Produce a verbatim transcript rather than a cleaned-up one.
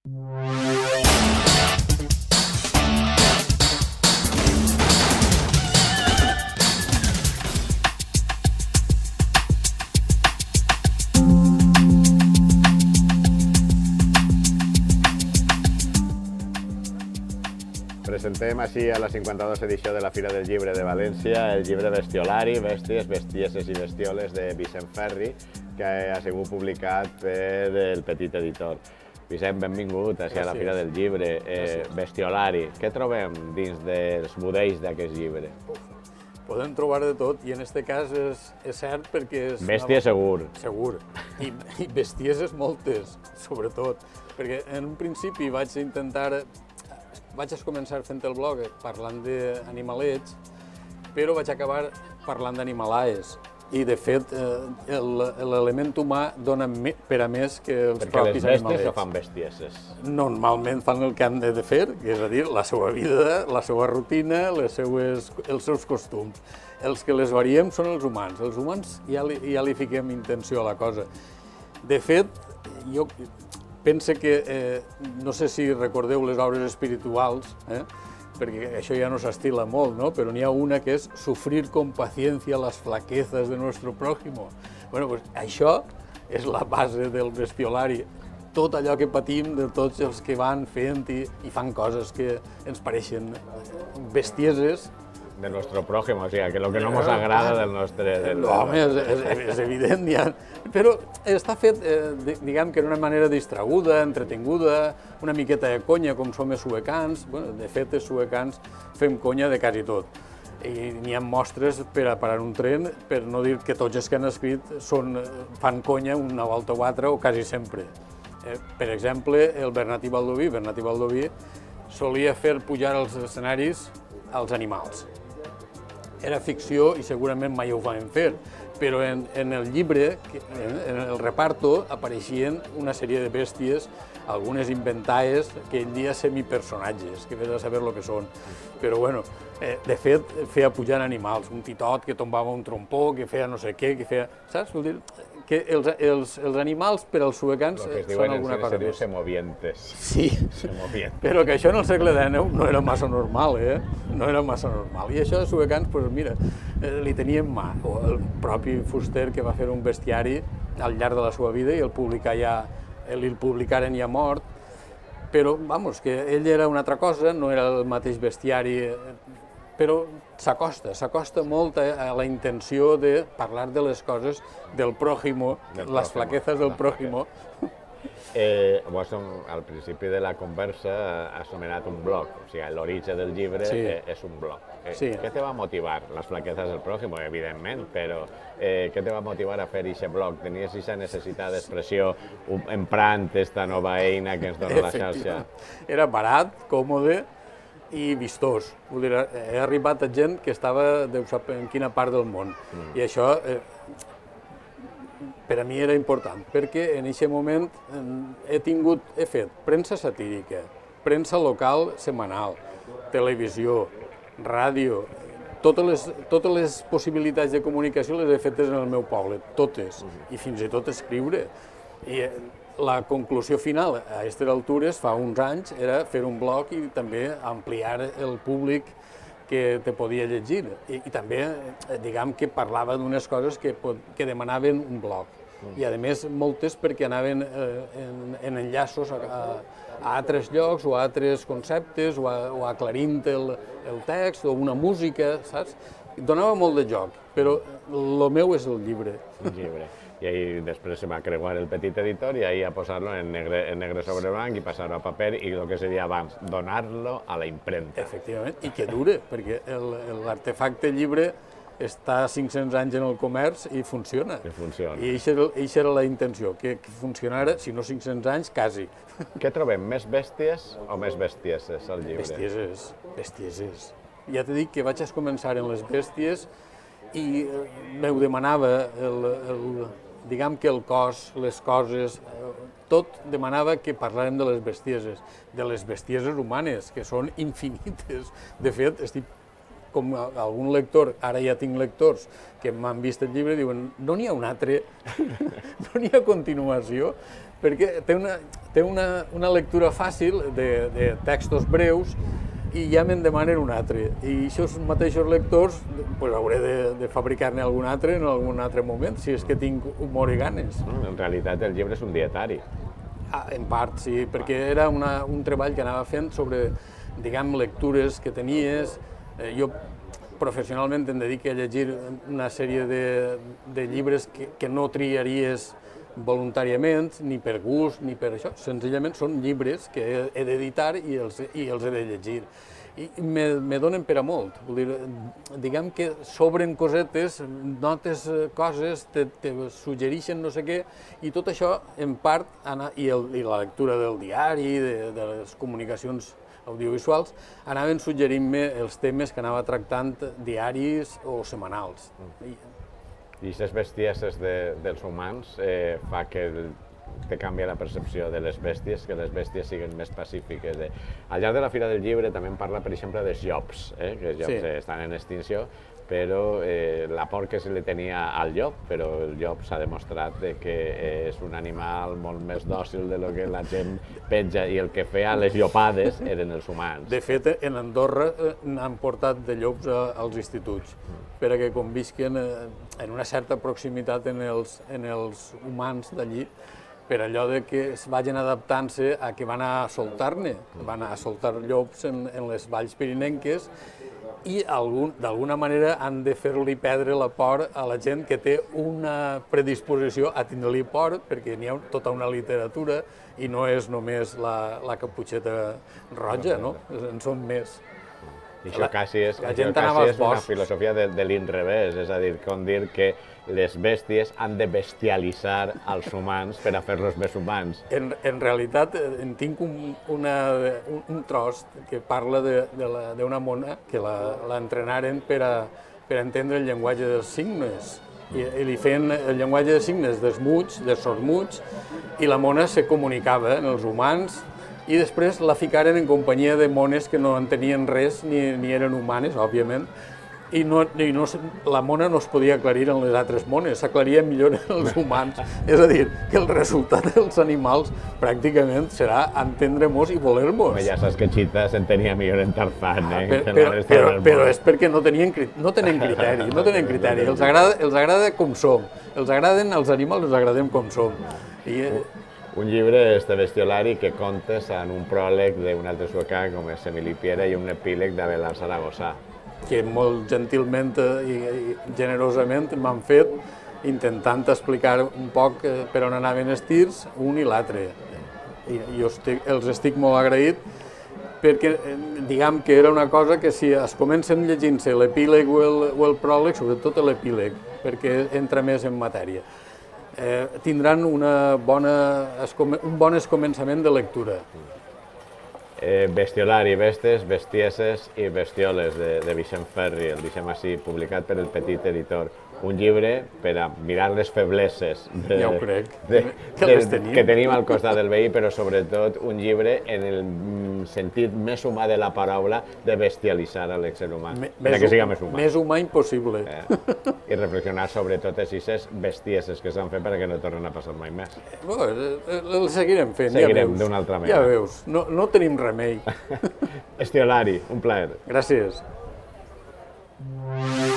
Presentem així a la cinquanta-dos edició de la Fira del Llibre de València el llibre Bestiolari, Bèsties, Bestieses i Bestioles de Vicent Ferri, que ha sigut publicat per el Petit Editor. Vicent, benvingut així a la Fira del Llibre. Bestiolari, què trobem dins dels budells d'aquest llibre? Podem trobar de tot, i en aquest cas és, és cert perquè... És Bèstia una... segur. Segur. I, I bestieses moltes, sobretot. Perquè en un principi vaig intentar... Vaig començar fent el blog parlant d'animalets, però vaig acabar parlant d'animalaes. I, de fet, l'element humà dona per a més que els propis animalets. Perquè les bèsties o fan bestieses? Normalment fan el que han de fer, que és a dir, la seva vida, la seva rutina, les seues, els seus costums. Els que les variem són els humans. Els humans ja li, ja li fiquem intenció a la cosa. De fet, jo penso que, eh, no sé si recordeu les obres espirituals, eh? perquè això ja no s'estila molt, no? Però n'hi ha una que és sufrir con paciencia las flaquezas de nuestro prójimo. Bueno, pues això és la base del bestiolari. Tot allò que patim de tots els que van fent i, i fan coses que ens pareixen bestieses. De nuestro prójimo, o sigui, que el que no ens agrada del nostre... Del... Home, és, és, és evident, ja. Però està fet, eh, diguem que d'una manera distraguda, entretinguda, una miqueta de conya, com som els suecans. Bueno, de fet, els suecans fem conya de quasi tot. I n'hi ha mostres per a parar un tren, per no dir que tots els que han escrit són, fan conya una volta o altra, o quasi sempre. Eh, per exemple, el Bernat i Baldoví, Bernat i Baldoví solia fer pujar als escenaris als animals. Era ficció i segurament mai ho van fer, però en, en el llibre, en el reparto, apareixien una sèrie de bèsties, algunes inventades, que ell dia semipersonatges, que vés a saber el que són. Però, bueno, eh, de fet, feia pujar animals, un titot que tombava un trompó, que feia no sé què, que feia... Saps? Vull dir que els, els, els animals per als suecans són alguna cosa més. Se diu semovientes. Sí, però que això en el segle dènou no era massa normal, eh? No era massa normal. I això de suecans, doncs mira, li tenien mà. O el propi Fuster, que va fer un bestiari al llarg de la seva vida i el publicar ja, el publicaren ja mort, però, vamos, que ell era una altra cosa, no era el mateix bestiari, però s'acosta, s'acosta molt a la intenció de parlar de les coses del pròjimo, les flaquezas del pròjimo. Eh, vos, al principi de la conversa has anomenat un blog, o sigui, l'origen del llibre sí. eh, és un blog. Eh, sí. Què te va motivar? Les flaquezas del pròjimo, evidentment, però eh, què te va motivar a fer aquest blog? Tenies aquesta necessitat d'expressió emprant aquesta nova eina que ens dona la xarxa? Era barat, còmode i vistós. Vull dir, he arribat a gent que estava, Déu sap en quina part del món. Mm. I això, eh, per a mi era important, perquè en aquest moment he tingut, he fet premsa satírica, premsa local setmanal, televisió, ràdio, totes les, totes les possibilitats de comunicació les he fetes en el meu poble, totes, i fins i tot escriure. I la conclusió final a aquestes altures, fa uns anys, era fer un blog i també ampliar el públic que te podia llegir. I, i també, diguem, que parlava d'unes coses que, que demanaven un blog. I, a més, moltes perquè anaven eh, en, en enllaços a, a, a altres llocs o a altres conceptes o, a, o aclarint el, el text o una música, saps? Donava molt de joc, però el meu és el llibre. Un llibre. I ahí després se va creuar el Petit Editor i ahí a posar-lo en negre, en negre sobre blanc i passar-ho a paper i el que seria abans, donar-lo a la impremta. Efectivament, i que dure, perquè l'artefacte llibre està cinc-cents anys en el comerç i funciona. I funciona. I aquesta era la intenció, que funcionara, si no cinc-cents anys, quasi. Què trobem, més bèsties o més bestieses al llibre? Bestieses, bestieses. Ja t'he dit que vaig començar en les bèsties i m'ho demanava el, el, diguem que el cos, les coses, tot demanava que parlàrem de les bestieses, de les bestieses humanes, que són infinites. De fet, estic com algun lector, ara ja tinc lectors que m'han vist el llibre i diuen no n'hi ha un altre, no n'hi ha continuació, perquè té una, té una, una lectura fàcil de, de textos breus i ja me'n demanen un altre. I aquests mateixos lectors pues, hauré de, de fabricar-ne algun altre en algun altre moment, si és que tinc humor i ganes. En realitat el llibre és un dietari. Ah, en part, sí, perquè era una, un treball que anava fent sobre, diguem, lectures que tenies. Eh, jo professionalment em dedico a llegir una sèrie de, de llibres que, que no triaries voluntàriament, ni per gust, ni per això. Senzillament són llibres que he, he d'editar i, els, i els he de llegir. I me, me donen per a molt. Vull dir, diguem que s'obren cosetes, notes coses, te, te suggereixen no sé què, i tot això, en part, i, el, i la lectura del diari, de, de les comunicacions audiovisuals, anaven suggerint-me els temes que anava tractant diaris o setmanals. I, I aquestes bestieses de, dels humans eh, fa que el, te canvia la percepció de les bèsties, que les bèsties siguin més pacífiques. Eh. Al llarg de la Fira del Llibre també en parla, per exemple, dels llops, eh, que els llops sí. estan en extinció, però eh, la por que se li tenia al llop, però el llop s'ha demostrat de que és un animal molt més dòcil de lo que la gent penja, i el que feia les llopades eren els humans. De fet, en Andorra eh, n'han portat de llops a, als instituts, mm. per a que convisquen eh, en una certa proximitat en els, en els humans d'allí, per allò de que es vagin adaptant-se a que van a soltar-ne, van a soltar llops en, en les valls pirinenques, i d'alguna manera han de fer-li perdre la por a la gent que té una predisposició a tindre-li por, perquè n'hi ha tota una literatura i no és només la, la caputxeta roja, no? En són més. I això quasi és, això quasi és una filosofia de, de l'inrevés, és a dir, com dir que les bèsties han de bestialitzar els humans per a fer-los més humans. En, en realitat, en tinc un, una, un, un tros que parla d'una mona que l'entrenaren per, a, per a entendre el llenguatge dels signes. I, i li feien el llenguatge de signes dels muts, dels sords-muts, i la mona se comunicava en els humans, i després la ficaren en companyia de mones que no entenien res, ni, ni eren humanes, òbviament, i, no, i no, la mona no es podia aclarir en les altres mones, s'aclaria millor en els humans. És a dir, que el resultat dels animals pràcticament serà entendre-mos i voler-mos. Ja saps que Chita s'entenia millor en Tarzán, eh? Però, però, però, però és perquè no, tenien, no tenen criteri, no tenen criteri. Els agrada, els agrada com som, els agraden els animals, els agradem com som. I, un llibre, este bestiolari, que contes en un pròleg d'un altre suecà com és Emili Piera i un epíleg d'Abelard Saragossa. Que molt gentilment i generosament m'han fet, intentant explicar un poc per on anaven els tirs, un i l'altre. I jo estic, els estic molt agraït, perquè diguem que era una cosa que si es comencen llegint-se l'epíleg o, el, o el pròleg, sobretot l'epíleg, perquè entra més en matèria, eh, tindran una bona, un bon començament de lectura. Eh, Bestiolari, bestes, bestieses i bestioles de, de Vicent Ferri, el deixem així, publicat per el Petit Editor. Un llibre per a mirar les febleses de, ja ho crec, de, que, de, les tenim. que tenim al costat del veí, però sobretot un llibre en el sentit més humà de la paraula de bestialitzar a l'ésser humà, per a que siga més humà. Més humà impossible. Eh? I reflexionar sobre totes aquestes bestieses que s'han fet perquè no tornen a passar mai més. Bueno, el seguirem fent, seguirem ja d'una altra manera. Ja veus, no, no tenim remei. Bestiolari, un plaer. Gràcies.